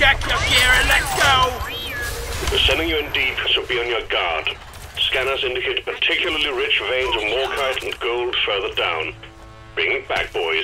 Check your gear and let's go! We're sending you in deep, so be on your guard. Scanners indicate particularly rich veins of morkite and gold further down. Bring it back, boys.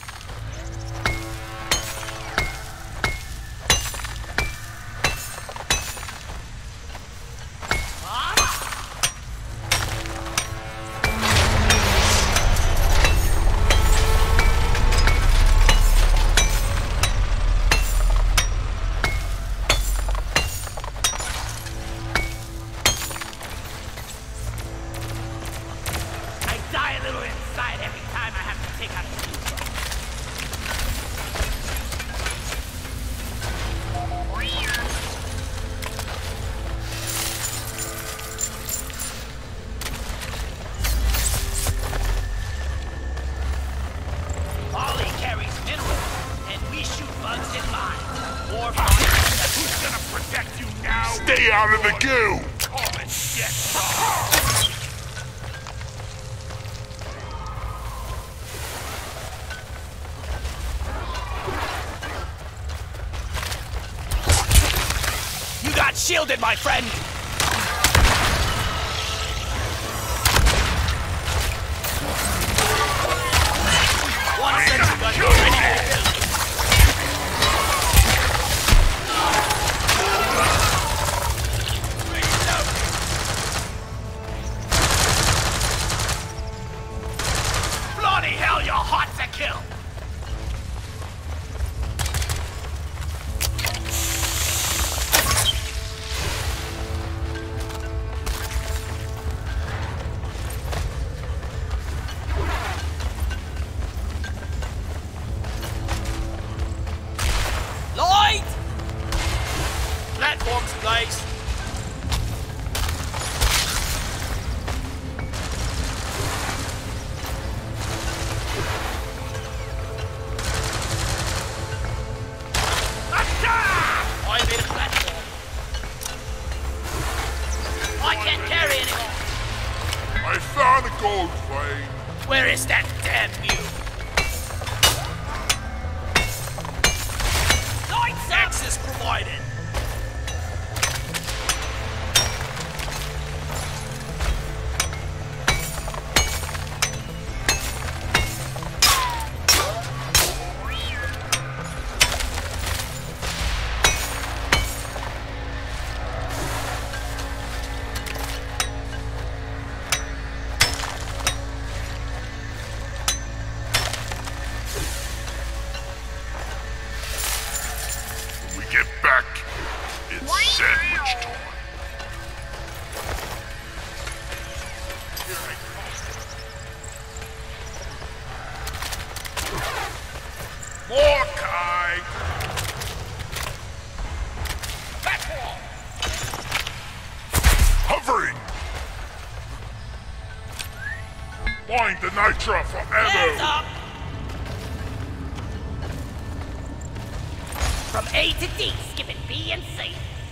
Stay out of the goo! You got shielded, my friend! One sentry gun ready. Bloody hell, you're hot to kill! Light! Platforms, please. I made a platform. I can't carry anymore. I found a gold vein. Where is that damn mule? Lights access provided. When we get back, it's sandwich time. More kite! Platform. Hovering! Wind the nitro for Hands ammo! up. From A to D, skipping B and C.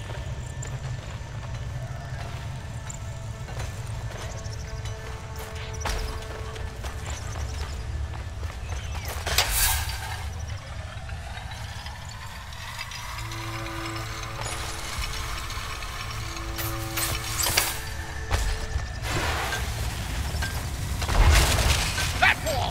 Platform.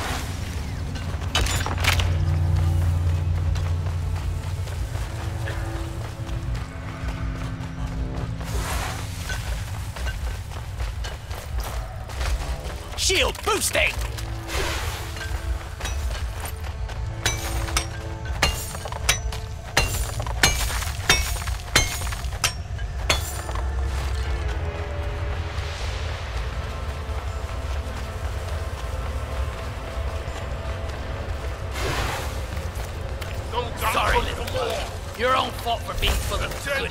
Shield boosting! Sorry, little boy. Your own fault for being full of goodies.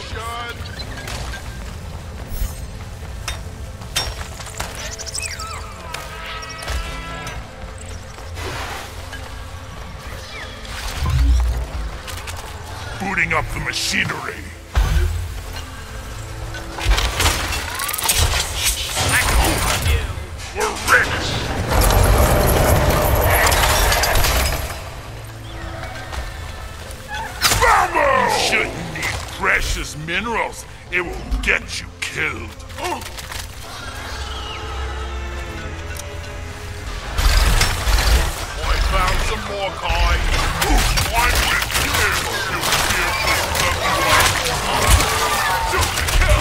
Booting up the machinery. We're rich! Vamos! precious minerals. It will get you killed. I found some more kind. I'm with you, you fearful shoot to kill!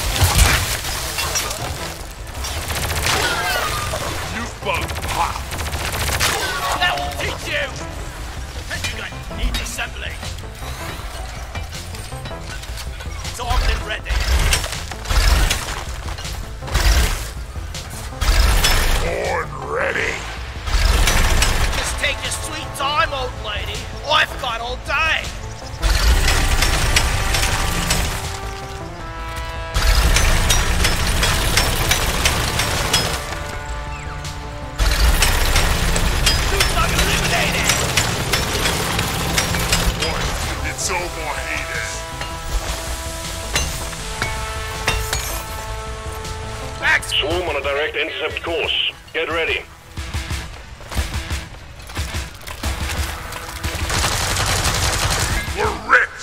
You both pop. That will teach you! Pentagon needs assembly. It's armed and ready. Born ready. Just take your sweet time, old lady. I've got all day. Tucson eliminated. Boy, it's overheated. Max, Swarm on a direct intercept course. Get ready. We're rich.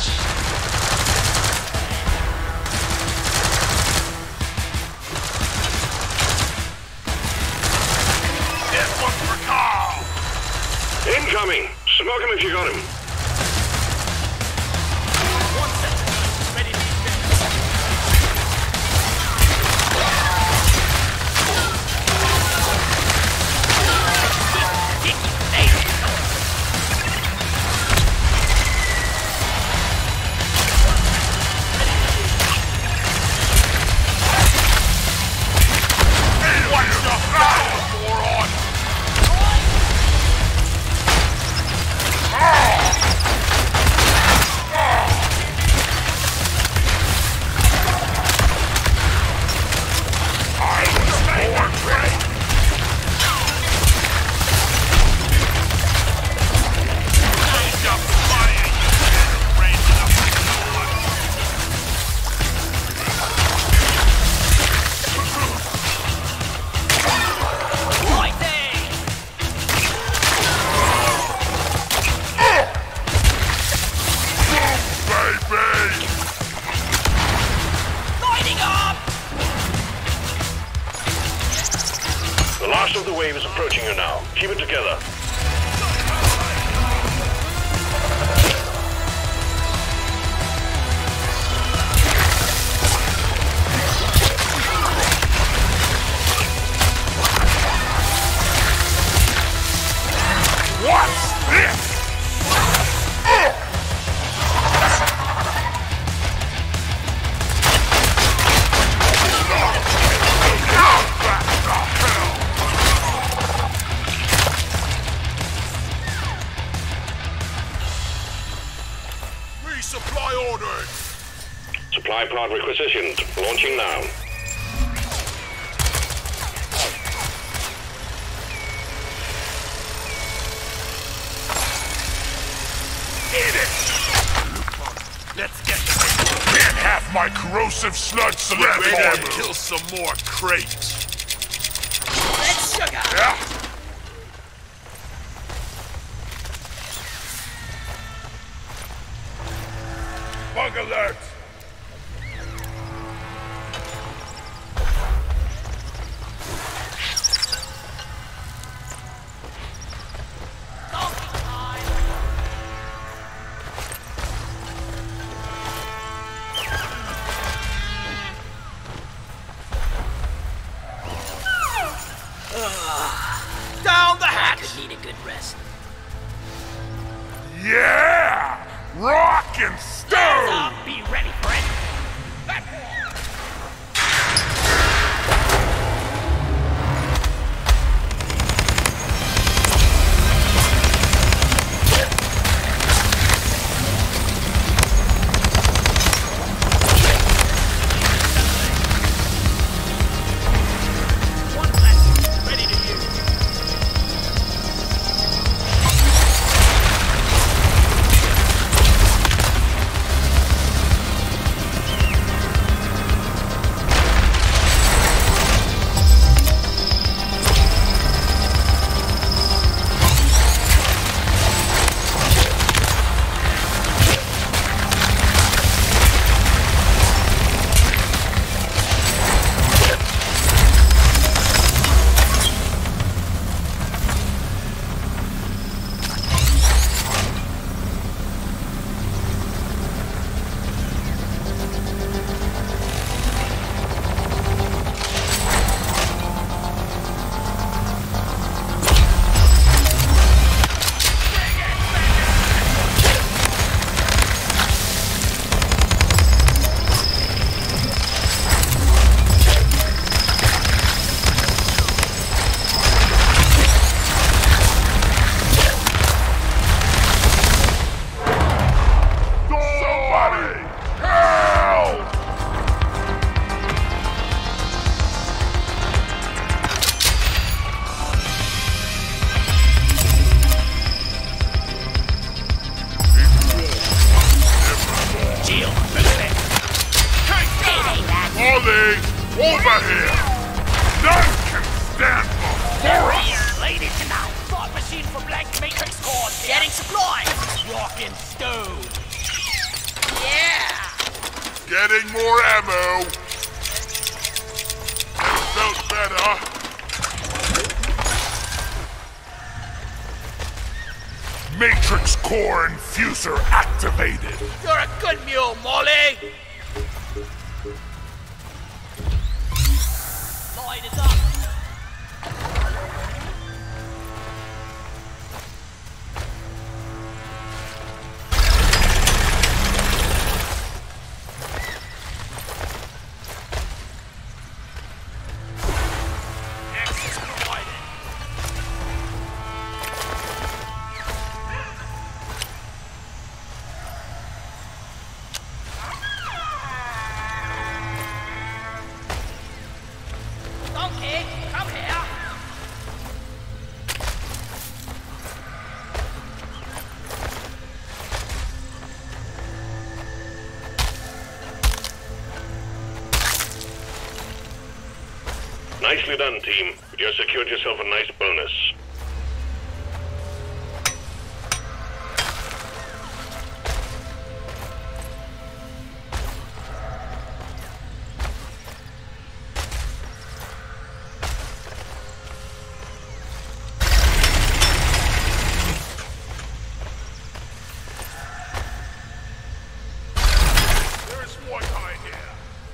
This one's for Carl. Incoming! Smoke him if you got him. one second. Ready to be What's the power, moron? I was born ready. Change up fire, you raising up the sun. right there. Baby! Lighting up. The last of the wave is approaching you now. Keep it together. What's this? Resupply ordered. Supply pod requisitioned. Launching now. Eat it! Let's get Can't have my corrosive sludge select Ready to ammo. kill some more crates. Let's sugar. Yeah. Bug alert! Donkey time. Down the hatch. Need a good rest. Yeah! Rock and stone! Be ready for it. One left. Ready to use. Over here! None can stand before us! Ladies tonight! Thought machine for blank matrix core. Getting supplies! Rockin' stone! Yeah! Getting more ammo! Felt better! Matrix core infuser activated! You're a good mule, Molly! Light is up! Access provided. Donkey, come here! Nicely done, team. You just secured yourself a nice bonus. There's one guy here!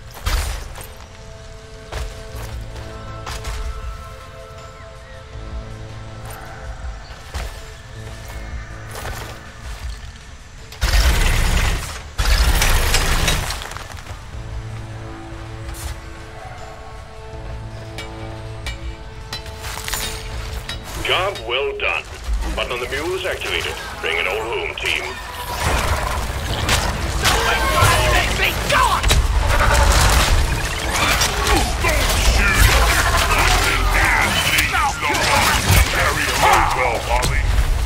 Job well done. Button on the mule is activated. Bring it all home, team. Be gone! Carry on well, Holly.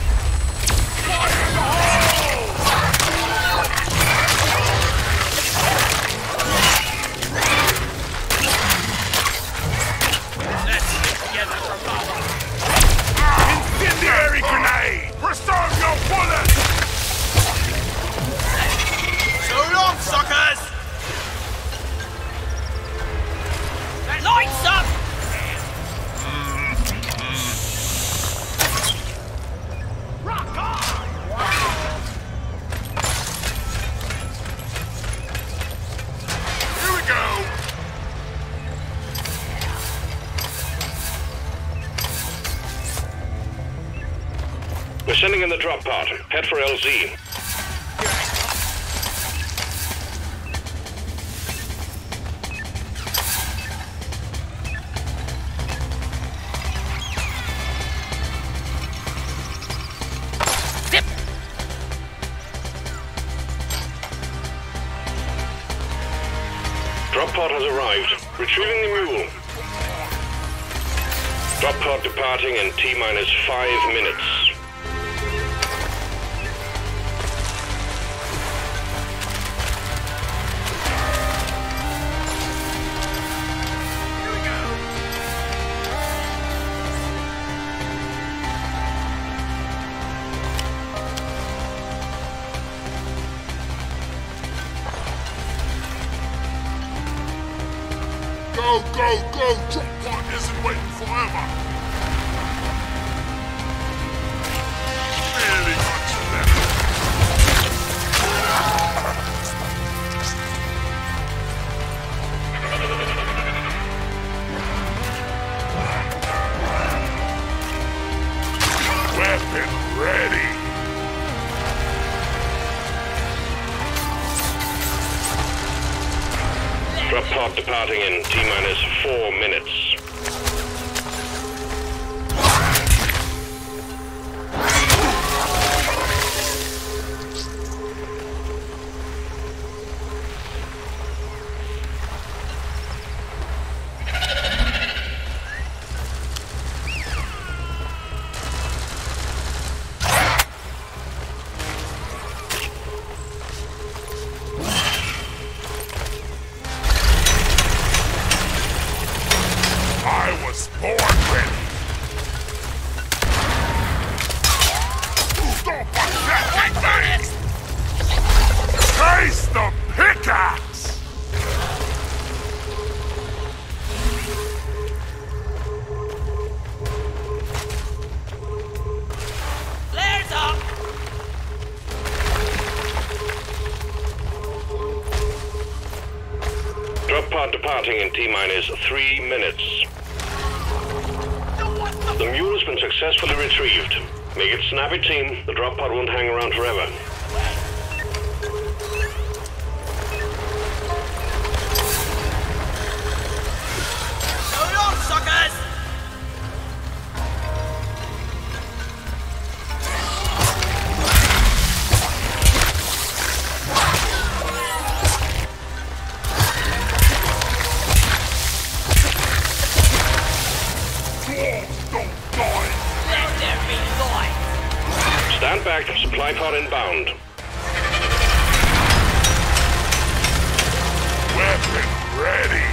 Let's stick together for power. Incendiary grenade! Preserve your bullets! So long, suckers! Lights up! Rock on! Here we go! We're sending in the drop pod. Head for LZ. Zip! Drop pod has arrived. Retrieving the mule. Drop pod departing in T-minus 5 minutes. Go, go, go! Drop pod isn't waiting forever! Really much left. Weapon ready! Drop pod departing in T-minus 4 minutes. pod departing in T-minus 3 minutes. The mule has been successfully retrieved. Make it snappy, team. The drop pod won't hang around forever. Hold on, suckers! Stand back, supply pod inbound. Weapon ready.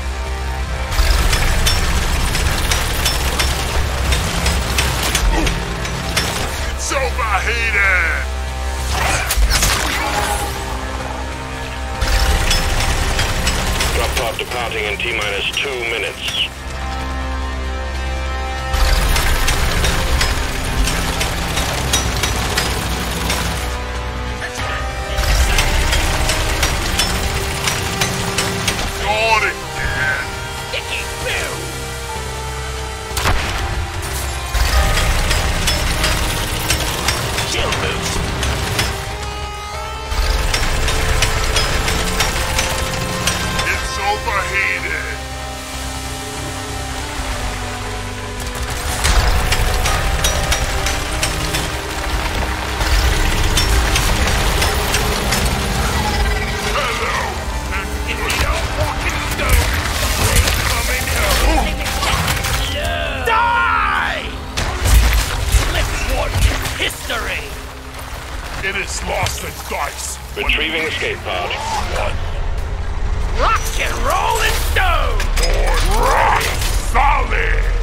It's overheated. Drop pod departing in T-minus 2 minutes. Not again. Sticky boo! Chill boost! It's overheated. Hello. Die! Flipboard history! It is lost in dice. Retrieving escape pod. Rock and roll and stone! Rock solid.